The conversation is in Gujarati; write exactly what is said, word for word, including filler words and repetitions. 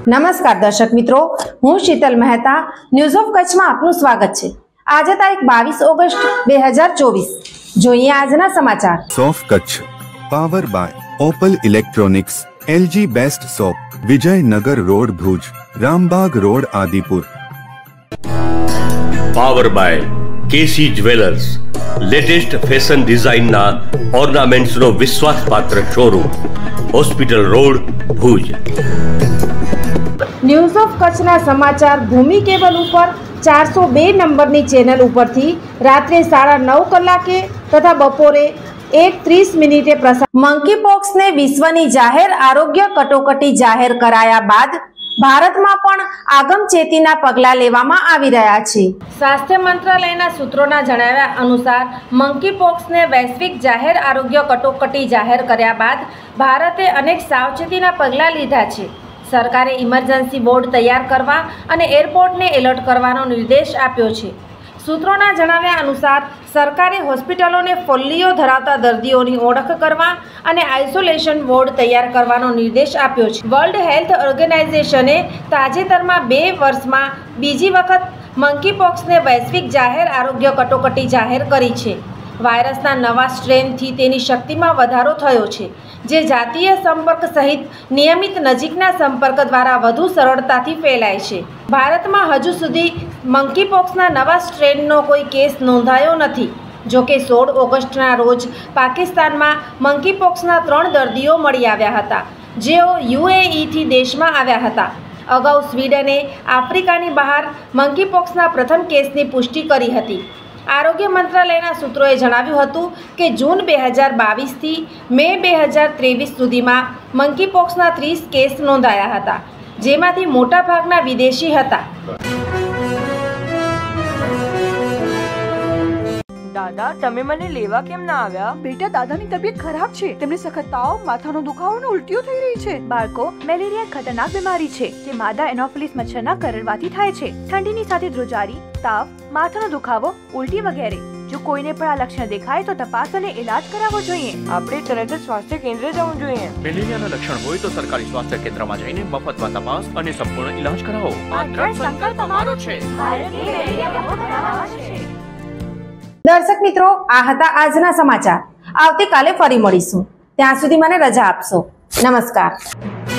નમસ્કાર દર્શક મિત્રો, હું શીતલ મહેતા ન્યૂઝ ઓફ કચ્છમાં આપનું સ્વાગત છે। આજે તારીખ બાવીસ ઓગસ્ટ બે હજાર ચોવીસ। જોઈએ આજના સમાચાર। સોફ Kutch power by Opal electronics, LG best shop, Vijaynagar road Bhuj, Rambag road Adipur. Power by KC jewellers, latest fashion ડિઝાઇનના ઓર્નામેન્ટ્સનો વિશ્વાસપાત્ર showroom, hospital road Bhuj. News of કચ્છના સમાચાર ભૂમિ કેબલ ઉપર ચારસો બે નંબરની ચેનલ ઉપરથી રાત્રે સાડા નવ કલાકે તથા બપોરે એક ત્રીસ મિનિટે પ્રસાર। મંકી પોક્સને વિશ્વની જાહેર આરોગ્ય કટોકટી જાહેર કરાયા બાદ ભારતમાં પણ આગમચેતીના પગલાં લેવામાં આવી રહ્યા છે। સ્વાસ્થ્ય મંત્રાલયના સૂત્રોના જણાવ્યા અનુસાર મંકી પોક્સને વૈશ્વિક જાહેર આરોગ્ય કટોકટી જાહેર કર્યા બાદ ભારતે અનેક સાવચેતીના પગલાં લીધા છે। સરકારે ઇમરજન્સી બોર્ડ તૈયાર કરવા અને એરપોર્ટને એલર્ટ કરવાનો નિર્દેશ આપ્યો છે। સૂત્રોના જણાવ્યા અનુસાર સરકારે હોસ્પિટલોને ફોલ્લીઓ ધરાવતા દર્દીઓની ઓળખ કરવા અને આઇસોલેશન વોર્ડ તૈયાર કરવાનો નિર્દેશ આપ્યો છે। વર્લ્ડ હેલ્થ ઓર્ગેનાઇઝેશને તાજેતરમાં બે વર્ષમાં બીજી વખત મંકીપોક્સને વૈશ્વિક જાહેર આરોગ્ય કટોકટી જાહેર કરી છે। વાયરસના નવા સ્ટ્રેનથી તેની શક્તિમાં વધારો થયો છે, જે જાતીય સંપર્ક સહિત નિયમિત નજીકના સંપર્ક દ્વારા વધુ સરળતાથી ફેલાય છે। ભારતમાં હજુ સુધી મંકીપોક્સના નવા સ્ટ્રેનનો કોઈ કેસ નોંધાયો નથી। જોકે સોળ ઓગસ્ટના રોજ પાકિસ્તાનમાં મંકીપોક્સના ત્રણ દર્દીઓ મળી આવ્યા હતા, જેઓ યુએઈથી દેશમાં આવ્યા હતા। અગાઉ સ્વીડને આફ્રિકાની બહાર મંકીપોક્સના પ્રથમ કેસની પુષ્ટિ કરી હતી। આરોગ્ય મંત્રાલયના સૂત્રોએ જણાવ્યું હતું કે જૂન બે હજાર બાવીસથી મે બે હજાર ત્રેવીસ સુધીમાં મંકીપોક્સના ત્રીસ કેસ નોંધાયા હતા, જેમાંથી મોટાભાગના વિદેશી હતા। દાદા, તમે મને લેવા કેમ ના આવ્યા? બેટા, દાદાની તબિયત ખરાબ છે। તેમને સખત તાવ, માથાનો દુખાવો અને ઉલટીઓ થઈ રહી છે। બાળકો, મેલેરિયા ખતરનાક બીમારી છે જે માદા એનોફિલિસ મચ્છરના કરડવાથી થાય છે। ઠંડીની સાથે ધ્રુજારી, તાવ, માથાનો દુખાવો, ઉલટી વગેરે। જો કોઈને પણ આ લક્ષણ દેખાય તો તપાસ અને ઇલાજ કરાવવો જોઈએ। આપણે તરત જ સ્વાસ્થ્ય કેન્દ્રે જવું જોઈએ। મેલેરિયાના લક્ષણ હોય તો સરકારી સ્વાસ્થ્ય કેન્દ્રમાં જઈને મફતમાં તપાસ અને સંપૂર્ણ ઇલાજ કરાવો। આ દ્રઢ સંકલ્પ અમારો છે। ભારતની મેલેરિયા મુક્ત બનાવવા છે। દર્શક મિત્રો, આ હતા આજના સમાચાર। આવતીકાલે ફરી મળીશું, ત્યાં સુધી મને રજા આપશો। નમસ્કાર।